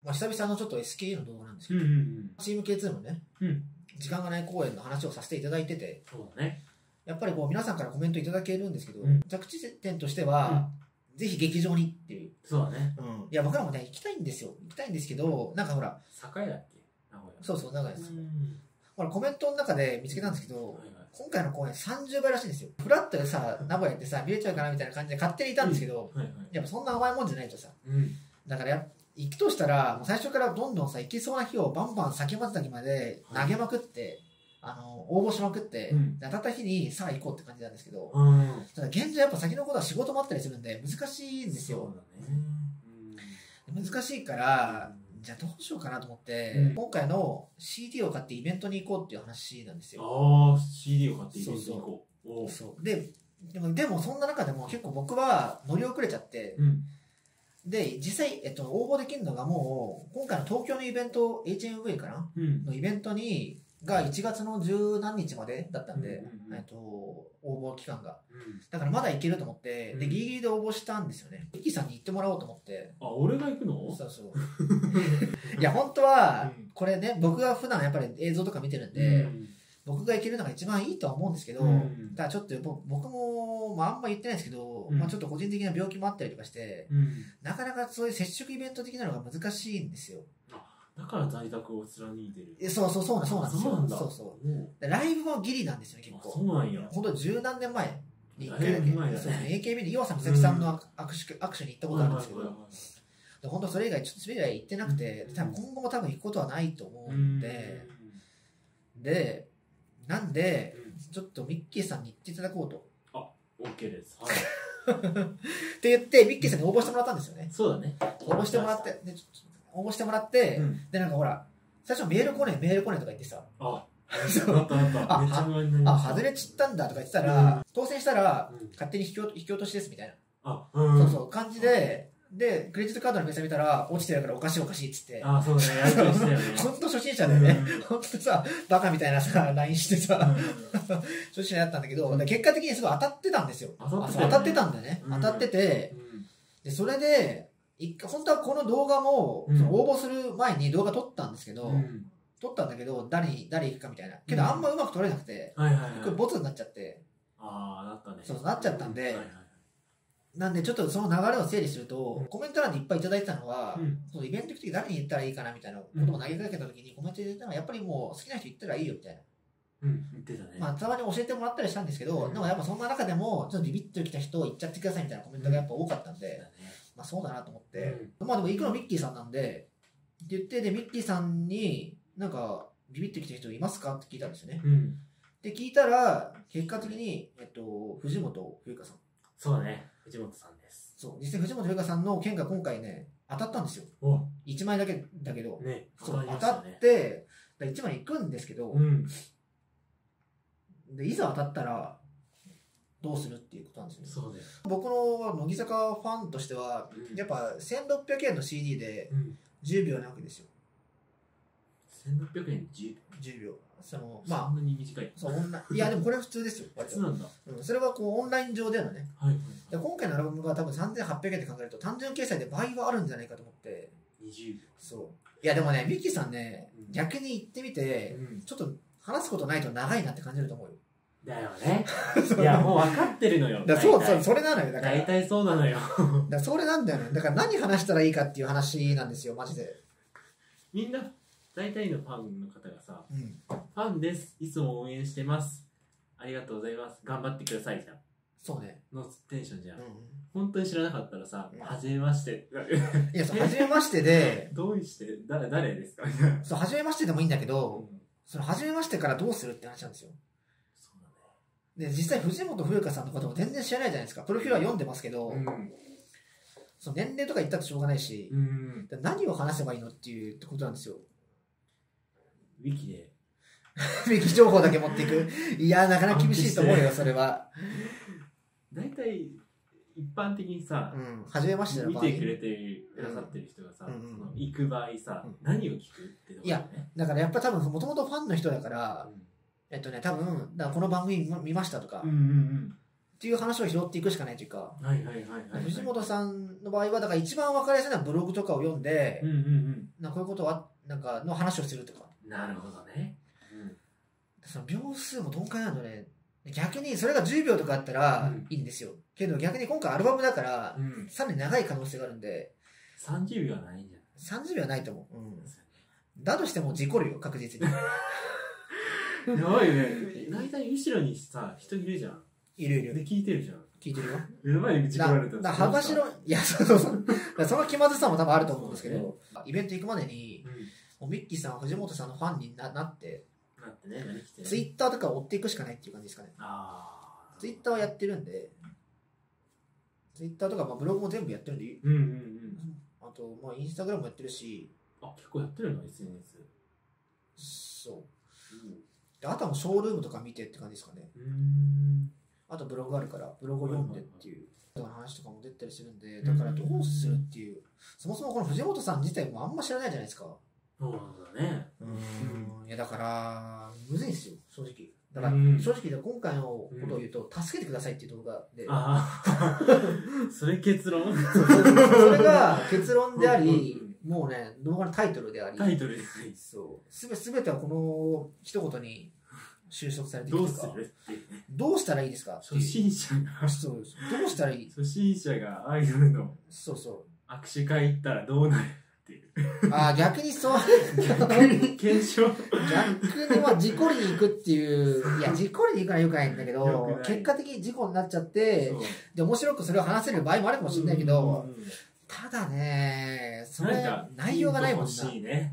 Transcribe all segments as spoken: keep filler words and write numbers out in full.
まあ、久々のちょっと エスケーイー の動画なんですけど、 うんうんうん、 チーム ケーツー のね、 うん、 時間がない公演の話をさせていただいてて、 そうだね。 やっぱりこう皆さんからコメントいただけるんですけど、 うん、 着地点としては、うん、ぜひ劇場にっていう。 そうだね。 うん。いや、僕らもね、行きたいんですよ。行きたいんですけど、なんかほら、 栄だっけ名古屋。 そうそう、名古屋です。 うん、 ほら、コメントの中で見つけたんですけど、 はいはい、 今回の公演さんじゅうばいらしいんですよ。フラットでさ、名古屋ってさ、見れちゃうかなみたいな感じで勝手にいたんですけど、 うん、はいはい、 やっぱそんな甘いもんじゃないとさ。 うん、 だからや行くとしたら、もう最初からどんどんさ、行きそうな日をバンバン先まつ先まで投げまくって、はい、あの、応募しまくって、うん、当たった日にさあ行こうって感じなんですけど、うん、ただ現状やっぱ先のことは仕事もあったりするんで難しいんですよ。そうだね。うん、難しいから、うん、じゃあどうしようかなと思って、うん、今回の シーディー を買ってイベントに行こうっていう話なんですよ。 ああ、シーディー を買ってイベントに行こう。 そうそう。そう。で、でも、でもそんな中でも結構僕は乗り遅れちゃって、うん、で、実際、えっと、応募できるのがもう、今回の東京のイベント、エイチエムブイ かな、うん、のイベントに、がいちがつの十何日までだったんで、うんうんうん、えっと、応募期間が。うん、だからまだいけると思って、で、ギリギリで応募したんですよね。ミッキーさんに行ってもらおうと思って。 あ、俺が行くの？ そうそう。いや、本当は、これね、僕が普段やっぱり映像とか見てるんで、うん、僕が行けるのが一番いいとは思うんですけど、うん、ただちょっと僕も、まあ、あんま言ってないですけど、うん、まあ、ちょっと個人的な病気もあったりとかして、うん、なかなかそういう接触イベント的なのが難しいんですよ。 だから在宅を貫いてる。 そうそうそうそうなんですよ。 そうなんだ。 そうそう。ライブもギリなんですよね、結構。 そうなんや。 本当十何年前に一回だけ、そうね、エーケービー で岩佐美咲さんの握手、握手に行ったことあるんですけど、本当それ以外、ちょっとそれ以外行ってなくて、多分今後も多分行くことはないと思うんで、で、なんで、ちょっとミッキーさんに行っていただこうと。 あ、OK です。はい。 って言って、ミッキーさんに応募してもらったんですよね。 そうだね。 応募してもらって、でちょっと応募してもらって、うん、で、なんかほら、最初メール来ねえ、メール来ねえとか言ってさ、 あ、そうあったあった。 あ、あ、外れちったんだとか言ってたら、うん、当選したら、うん、勝手に引き引き落としですみたいな。あ、うん、そうそう、感じで、で、クレジットカードの明細見たら、落ちてるからおかしいおかしいっつって。 あ、そうだね、やりとりしたよね。 ほんと初心者でね、ほんとさ、バカみたいなさ、ライン してさ、初心者だったんだけど、結果的にすごい当たってたんですよ。当たってたんだよね。当たってて、で、それで、本当はこの動画も、うん、その応募する前に動画撮ったんですけど、うん、撮ったんだけど、誰に、誰行くかみたいな。けどあんまうまく撮れなくて、これボツになっちゃって。 ああ、なったね。 そう、なっちゃったんで、はいはい、なんでちょっとその流れを整理すると、うん、コメント欄でいっぱいいただいてたのは、うん、そのイベント行くとき誰に言ったらいいかなみたいなことを投げかけたときにコメントで言ったのは、やっぱりもう好きな人言ったらいいよみたいな。 うん、言ってたね。 まあ、たまに教えてもらったりしたんですけど、うん、でもやっぱそんな中でも、ちょっとビビッときた人を言っちゃってくださいみたいなコメントがやっぱ多かったんで、うん、まあそうだなと思って、うん、まあでも行くのミッキーさんなんで、って言って、で、ミッキーさんになんか、ビビッときた人いますかって聞いたんですよね。うん、で、聞いたら、結果的に、えっと、藤本冬香さん。 そうだね、藤本さんです。 そう、実際藤本冬香さんの件が今回ね、当たったんですよ。いちまいだけだけど、ね、そう、ね、当たって、いちまい行くんですけど、うんでいざ当たったらどうするっていうことなんですよね。そうです。僕の乃木坂ファンとしては、うん、やっぱせんろっぴゃくえんの シーディー でじゅうびょうなわけですよ。 せんろっぴゃくえんでじゅうびょう。 そのまあそんなに短い。 そうオンラインいやでもこれは普通ですよ。 普通なんだ。 うん、それはこうオンライン上でのね。はいはい、で今回のアルバムが多分さんぜんはっぴゃくえんで考えると単純計算で倍はあるんじゃないかと思って。 にじゅうびょう。 そう。いやでもねミッキーさんね、うん、逆に行ってみて、うん、ちょっと話すことないと長いなって感じると思うよ。 だよね。いや、もう分かってるのよ。 だそうそう、それなのよ。だから。 大体そうなのよ。 だそれなんだよね。だから何話したらいいかっていう話なんですよ、マジで。 みんな、大体のファンの方がさ、うん、ファンです。いつも応援してます。ありがとうございます。頑張ってくださいじゃん。 そうね。 のテンションじゃん。うん、本当に知らなかったらさ、うん、はじめまして。 いや、そう、はじめましてで。 どうして、誰、誰ですかそう、はじめましてでもいいんだけど、うん、その、はじめましてからどうするって話なんですよ。で実際藤本冬香さんのことも全然知らないじゃないですか。プロフィールは読んでますけど、うん、その年齢とか言ったってしょうがないし、うん、何を話せばいいのっていうことなんですよ。 ウィキでウィキ情報だけ持っていく。いやなかなか厳しいと思うよそれは。 大体一般的にさ、うん、 初めましての場合見てくれてくださってる人がさ、うん、その行く場合さ、うん、何を聞くってところ、ね、 いやだからやっぱ多分もともとファンの人だから、うんえっとね、多分、だからこの番組見ましたとか、うんうんうん、 っていう話を拾っていくしかないというか、 はいはいはいはい。 藤本さんの場合は、だから一番分かりやすいのはブログとかを読んで、 うんうんうん。 なんかこういうことは、なんかの話をするとか。 なるほどね。うん。 その秒数も鈍感なので、ね、逆にそれがじゅうびょうとかあったらいいんですよ。うん、けど逆に今回アルバムだから、うん、さらに長い可能性があるんで。 さんじゅうびょうはないんじゃない？ さんじゅうびょうはないと思う。うん。だとしても事故るよ、確実に。 やばいね。大体後ろにさ、人いるじゃん。 いるいる。 で、聞いてるじゃん。 聞いてるよ。 やばい、事故られた。 だ幅白、いや、そうそうそう。その気まずさも多分あると思うんですけど、ね、イベント行くまでに、うん、もうミッキーさんは藤本さんのファンに な, なって、 なってね、何来てね。 ツイッターとかを追っていくしかないっていう感じですかね。 あツイッターはやってるんで、ツイッターとか、まあ、ブログも全部やってるんで、 うんうんうん。 あと、まあ、インスタグラムもやってるし、 あ、結構やってるの エスエヌエス。そう。うん、であとはもうショールームとか見てって感じですかね。 うん。 あとブログあるから、ブログを読んでっていう話とかも出たりするんで、だからどうするっていう、そもそもこの藤本さん自体もあんま知らないじゃないですか。 そうだね。 うん。いやだから、むずいんですよ、正直。だから、正直で今回のことを言うと、助けてくださいっていう動画で。 ああ。それ結論そ, それが結論であり、もうね、動画のタイトルであり。 タイトルですね。 そう。すべ、すべてはこの一言に収束されている。 どうするどうしたらいいですか？ 初心者が。 そう。どうしたらいい？ 初心者がアイドルの。 そうそう。 握手会行ったらどうなるっていう。 ああ、逆にそう。 逆に検証。 逆にまあ事故りに行くっていう。いや、事故りに行くのは良くないんだけど、結果的に事故になっちゃって、で、面白くそれを話せる場合もあるかもしれないけど、ただね、それ、内容がないもんな。 欲しいね。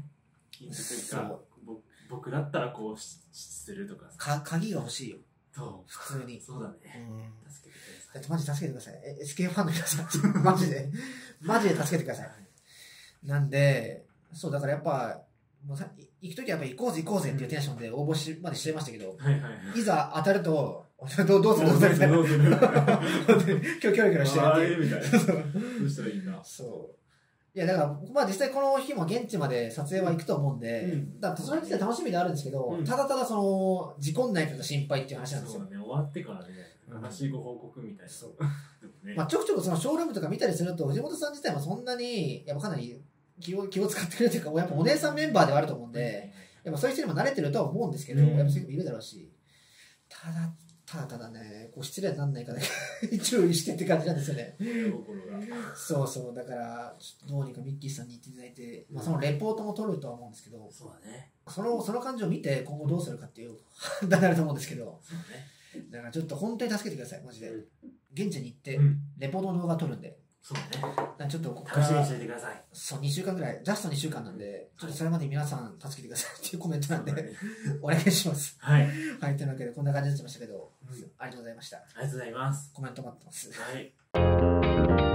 僕だったらこうするとかか鍵が欲しいよ。 そう。 普通に。 そうだね。うん。助けてください。 だってマジ助けてください。エスケー ファンの皆さん。マジで。マジで助けてください。なんで、そう、だからやっぱ、もうさ行くときはやっぱ行こうぜ行こうぜっていうテンションで応募しまでしてましたけど、 はいはいはい、 いざ当たると、どうどうするどうするみたいな。今日キョロキョロしてるっていう。 みたいな。どうしたらいいんだ。 そう。いやだからまあ実際この日も現地まで撮影は行くと思うんで、うん、だからそれ自体楽しみであるんですけど、うん、ただただその事故んないと心配っていう話なんですよ。 そうだね、終わってからね、話ご報告みたいな。そう。 ね、まあちょくちょくそのショールームとか見たりすると藤本さん自体もそんなにやっぱかなり気を気を使ってくれるというか、やっぱお姉さんメンバーではあると思うんで、やっぱそういう人にも慣れてるとは思うんですけど、うん、やっぱそういう人もいるだろうし、ただただただね、こう失礼にならないかだけ注意してって感じなんですよね。そうそう、だからどうにかミッキーさんに言っていただいて、まあ、そのレポートも取るとは思うんですけど、 そうだね、 そのその感じを見て今後どうするかっていう判断になると思うんですけど、 そうね、 だからちょっと本当に助けてください、マジで。現地に行ってレポートの動画撮るんで。 そうね。 ちょっとここ楽しみにしていてください。 そう、にしゅうかんぐらい、ジャストにしゅうかんなんで、ちょっとそれまで皆さん助けてくださいっていうコメントなんで、お願いします。 はい。 はい、というわけでこんな感じになってましたけど、うん、ありがとうございました。ありがとうございます。 コメント待ってます。 はい。